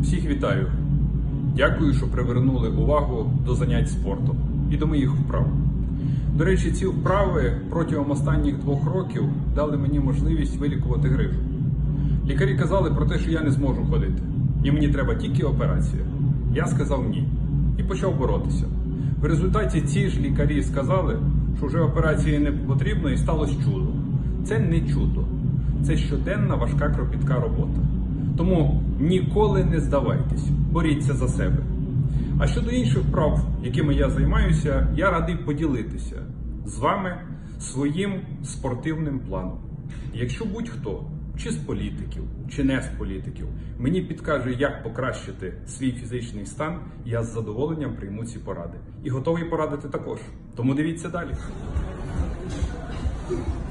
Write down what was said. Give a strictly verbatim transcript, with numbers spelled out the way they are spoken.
Всіх вітаю! Дякую, що привернули увагу до занять спортом і до моїх вправ. До речі, ці вправи протягом останніх двох років дали мені можливість вилікувати грижу. Лікарі казали про те, що я не зможу ходити, і мені треба тільки операція. Я сказав ні і почав боротися. В результаті ці ж лікарі сказали, що вже операції не потрібно і сталося чудо. Це не чудо, це щоденна важка кропітка робота. Тому ніколи не здавайтесь, боріться за себе. А щодо інших вправ, якими я займаюся, я радий поділитися з вами своїм спортивним планом. Якщо будь-хто, чи з політиків, чи не з політиків, мені підкаже, як покращити свій фізичний стан, я з задоволенням прийму ці поради. І готовий порадити також. Тому дивіться далі.